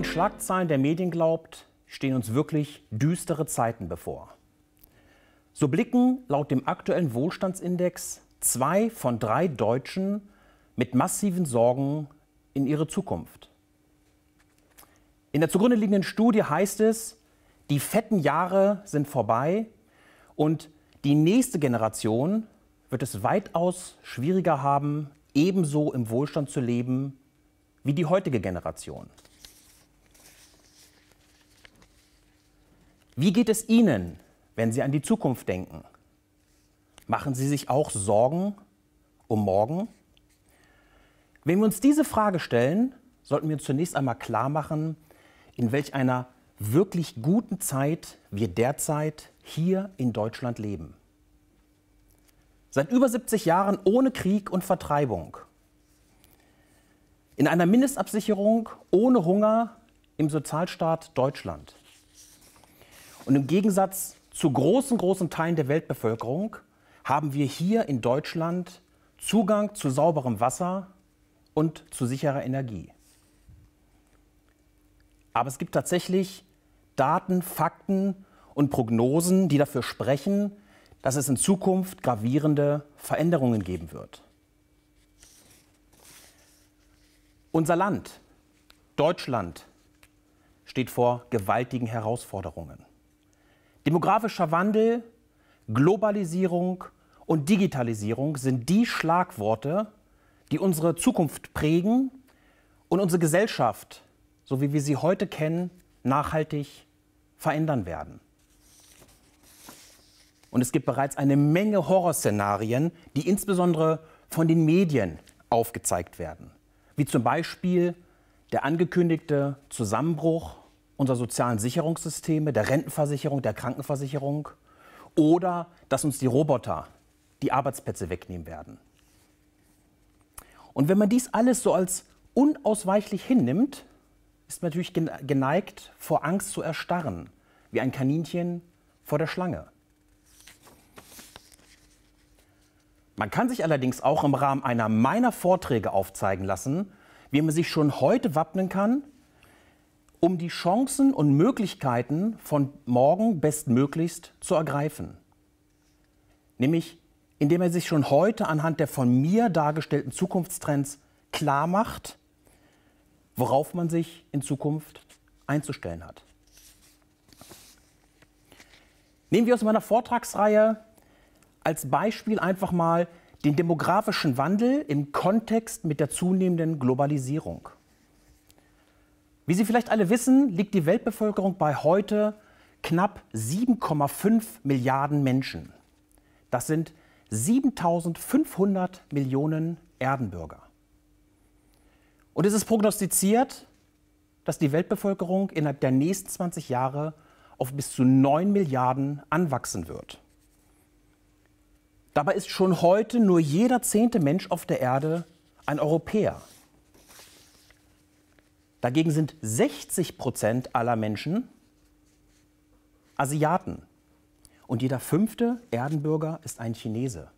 Schlagzeilen der Medien glaubt, stehen uns wirklich düstere Zeiten bevor. So blicken laut dem aktuellen Wohlstandsindex 2 von 3 Deutschen mit massiven Sorgen in ihre Zukunft. In der zugrunde liegenden Studie heißt es, die fetten Jahre sind vorbei und die nächste Generation wird es weitaus schwieriger haben, ebenso im Wohlstand zu leben wie die heutige Generation. Wie geht es Ihnen, wenn Sie an die Zukunft denken? Machen Sie sich auch Sorgen um morgen? Wenn wir uns diese Frage stellen, sollten wir uns zunächst einmal klar machen, in welch einer wirklich guten Zeit wir derzeit hier in Deutschland leben. Seit über 70 Jahren ohne Krieg und Vertreibung. In einer Mindestabsicherung ohne Hunger im Sozialstaat Deutschland. Und im Gegensatz zu großen Teilen der Weltbevölkerung haben wir hier in Deutschland Zugang zu sauberem Wasser und zu sicherer Energie. Aber es gibt tatsächlich Daten, Fakten und Prognosen, die dafür sprechen, dass es in Zukunft gravierende Veränderungen geben wird. Unser Land, Deutschland, steht vor gewaltigen Herausforderungen. Demografischer Wandel, Globalisierung und Digitalisierung sind die Schlagworte, die unsere Zukunft prägen und unsere Gesellschaft, so wie wir sie heute kennen, nachhaltig verändern werden. Und es gibt bereits eine Menge Horrorszenarien, die insbesondere von den Medien aufgezeigt werden. Wie zum Beispiel der angekündigte Zusammenbruch unserer sozialen Sicherungssysteme, der Rentenversicherung, der Krankenversicherung oder dass uns die Roboter die Arbeitsplätze wegnehmen werden. Und wenn man dies alles so als unausweichlich hinnimmt, ist man natürlich geneigt, vor Angst zu erstarren, wie ein Kaninchen vor der Schlange. Man kann sich allerdings auch im Rahmen einer meiner Vorträge aufzeigen lassen, wie man sich schon heute wappnen kann, um die Chancen und Möglichkeiten von morgen bestmöglichst zu ergreifen. Nämlich, indem er sich schon heute anhand der von mir dargestellten Zukunftstrends klar macht, worauf man sich in Zukunft einzustellen hat. Nehmen wir aus meiner Vortragsreihe als Beispiel einfach mal den demografischen Wandel im Kontext mit der zunehmenden Globalisierung. Wie Sie vielleicht alle wissen, liegt die Weltbevölkerung bei heute knapp 7,5 Milliarden Menschen. Das sind 7.500 Millionen Erdenbürger. Und es ist prognostiziert, dass die Weltbevölkerung innerhalb der nächsten 20 Jahre auf bis zu 9 Milliarden anwachsen wird. Dabei ist schon heute nur jeder 10. Mensch auf der Erde ein Europäer. Dagegen sind 60% aller Menschen Asiaten und jeder 5. Erdenbürger ist ein Chinese.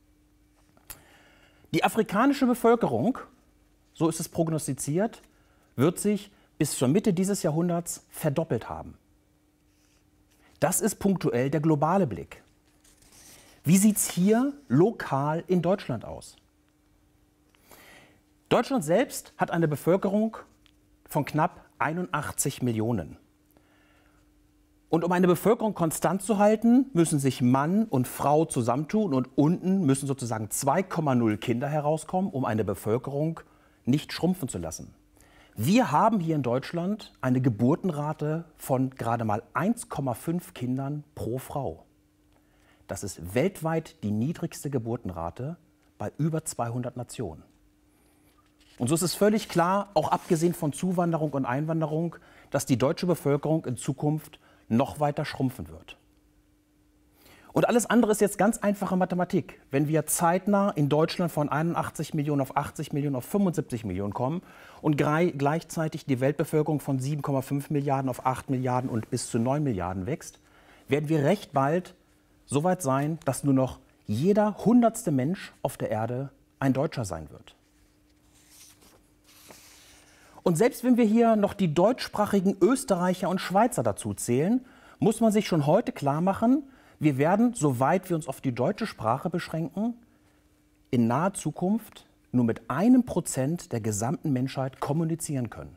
Die afrikanische Bevölkerung, so ist es prognostiziert, wird sich bis zur Mitte dieses Jahrhunderts verdoppelt haben. Das ist punktuell der globale Blick. Wie sieht es hier lokal in Deutschland aus? Deutschland selbst hat eine Bevölkerung von knapp 81 Millionen. Und um eine Bevölkerung konstant zu halten, müssen sich Mann und Frau zusammentun und unten müssen sozusagen 2,0 Kinder herauskommen, um eine Bevölkerung nicht schrumpfen zu lassen. Wir haben hier in Deutschland eine Geburtenrate von gerade mal 1,5 Kindern pro Frau. Das ist weltweit die niedrigste Geburtenrate bei über 200 Nationen. Und so ist es völlig klar, auch abgesehen von Zuwanderung und Einwanderung, dass die deutsche Bevölkerung in Zukunft noch weiter schrumpfen wird. Und alles andere ist jetzt ganz einfache Mathematik. Wenn wir zeitnah in Deutschland von 81 Millionen auf 80 Millionen auf 75 Millionen kommen und gleichzeitig die Weltbevölkerung von 7,5 Milliarden auf 8 Milliarden und bis zu 9 Milliarden wächst, werden wir recht bald so weit sein, dass nur noch jeder 100. Mensch auf der Erde ein Deutscher sein wird. Und selbst wenn wir hier noch die deutschsprachigen Österreicher und Schweizer dazu zählen, muss man sich schon heute klar machen, wir werden, soweit wir uns auf die deutsche Sprache beschränken, in naher Zukunft nur mit 1% der gesamten Menschheit kommunizieren können.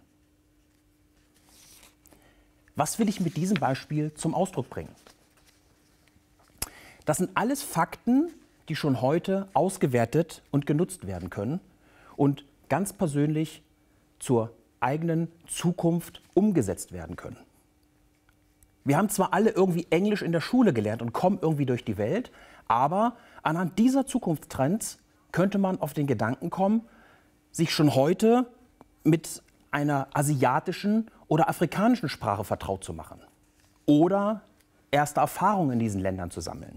Was will ich mit diesem Beispiel zum Ausdruck bringen? Das sind alles Fakten, die schon heute ausgewertet und genutzt werden können und ganz persönlich zur eigenen Zukunft umgesetzt werden können. Wir haben zwar alle irgendwie Englisch in der Schule gelernt und kommen irgendwie durch die Welt, aber anhand dieser Zukunftstrends könnte man auf den Gedanken kommen, sich schon heute mit einer asiatischen oder afrikanischen Sprache vertraut zu machen oder erste Erfahrungen in diesen Ländern zu sammeln.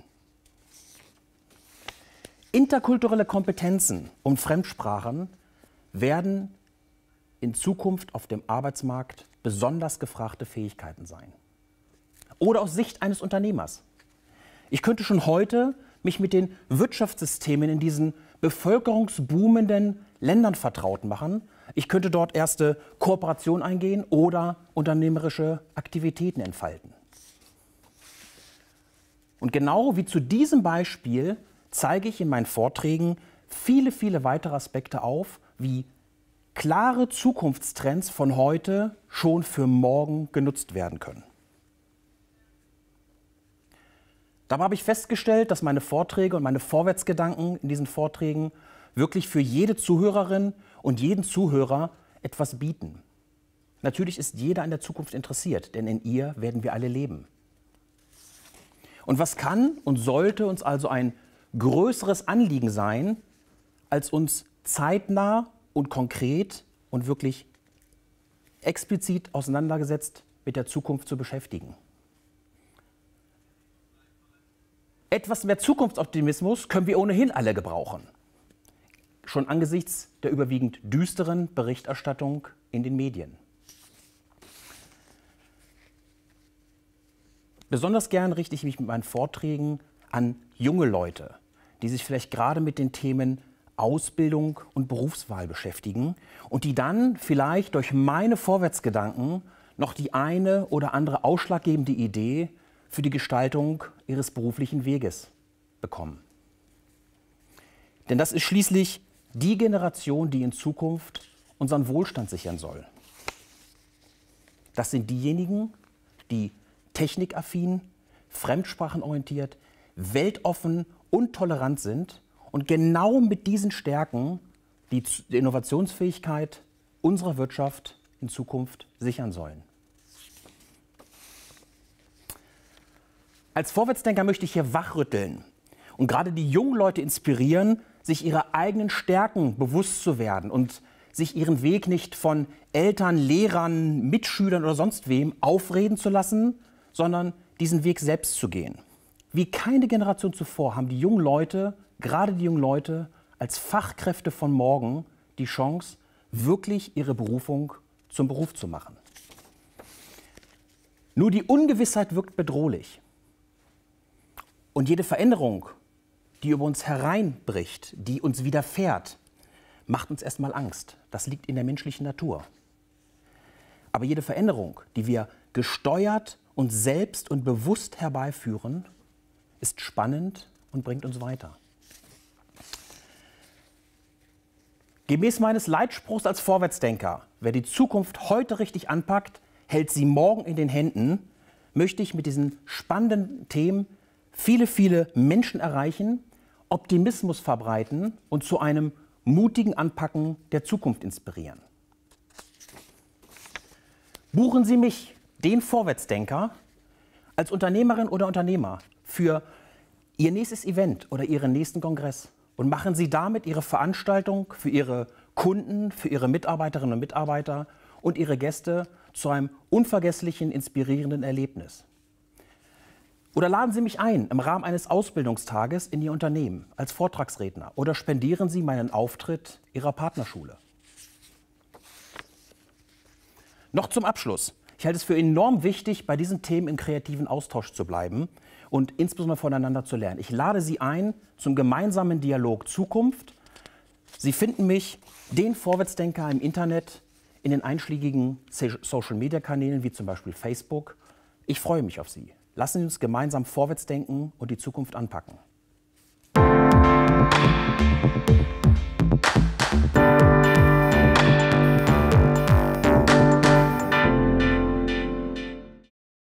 Interkulturelle Kompetenzen und Fremdsprachen werden in Zukunft auf dem Arbeitsmarkt besonders gefragte Fähigkeiten sein. Oder aus Sicht eines Unternehmers. Ich könnte schon heute mich mit den Wirtschaftssystemen in diesen bevölkerungsboomenden Ländern vertraut machen. Ich könnte dort erste Kooperationen eingehen oder unternehmerische Aktivitäten entfalten. Und genau wie zu diesem Beispiel zeige ich in meinen Vorträgen viele, viele weitere Aspekte auf, wie klare Zukunftstrends von heute schon für morgen genutzt werden können. Dabei habe ich festgestellt, dass meine Vorträge und meine Vorwärtsgedanken in diesen Vorträgen wirklich für jede Zuhörerin und jeden Zuhörer etwas bieten. Natürlich ist jeder an der Zukunft interessiert, denn in ihr werden wir alle leben. Und was kann und sollte uns also ein größeres Anliegen sein, als uns zeitnah und konkret und wirklich explizit auseinandergesetzt mit der Zukunft zu beschäftigen? Etwas mehr Zukunftsoptimismus können wir ohnehin alle gebrauchen. Schon angesichts der überwiegend düsteren Berichterstattung in den Medien. Besonders gern richte ich mich mit meinen Vorträgen an junge Leute, die sich vielleicht gerade mit den Themen Ausbildung und Berufswahl beschäftigen und die dann vielleicht durch meine Vorwärtsgedanken noch die eine oder andere ausschlaggebende Idee für die Gestaltung ihres beruflichen Weges bekommen. Denn das ist schließlich die Generation, die in Zukunft unseren Wohlstand sichern soll. Das sind diejenigen, die technikaffin, fremdsprachenorientiert, weltoffen und tolerant sind und genau mit diesen Stärken die Innovationsfähigkeit unserer Wirtschaft in Zukunft sichern sollen. Als Vorwärtsdenker möchte ich hier wachrütteln und gerade die jungen Leute inspirieren, sich ihrer eigenen Stärken bewusst zu werden und sich ihren Weg nicht von Eltern, Lehrern, Mitschülern oder sonst wem aufreden zu lassen, sondern diesen Weg selbst zu gehen. Wie keine Generation zuvor haben die jungen Leute, gerade die jungen Leute, als Fachkräfte von morgen die Chance, wirklich ihre Berufung zum Beruf zu machen. Nur die Ungewissheit wirkt bedrohlich. Und jede Veränderung, die über uns hereinbricht, die uns widerfährt, macht uns erstmal Angst. Das liegt in der menschlichen Natur. Aber jede Veränderung, die wir gesteuert und selbst und bewusst herbeiführen, ist spannend und bringt uns weiter. Gemäß meines Leitspruchs als Vorwärtsdenker, wer die Zukunft heute richtig anpackt, hält sie morgen in den Händen, möchte ich mit diesen spannenden Themen viele, viele Menschen erreichen, Optimismus verbreiten und zu einem mutigen Anpacken der Zukunft inspirieren. Buchen Sie mich, den Vorwärtsdenker, als Unternehmerin oder Unternehmer für Ihr nächstes Event oder Ihren nächsten Kongress und machen Sie damit Ihre Veranstaltung für Ihre Kunden, für Ihre Mitarbeiterinnen und Mitarbeiter und Ihre Gäste zu einem unvergesslichen, inspirierenden Erlebnis. Oder laden Sie mich ein im Rahmen eines Ausbildungstages in Ihr Unternehmen als Vortragsredner oder spendieren Sie meinen Auftritt Ihrer Partnerschule. Noch zum Abschluss. Ich halte es für enorm wichtig, bei diesen Themen im kreativen Austausch zu bleiben und insbesondere voneinander zu lernen. Ich lade Sie ein zum gemeinsamen Dialog Zukunft. Sie finden mich, den Vorwärtsdenker, im Internet in den einschlägigen Social-Media-Kanälen wie zum Beispiel Facebook. Ich freue mich auf Sie. Lassen Sie uns gemeinsam vorwärts denken und die Zukunft anpacken.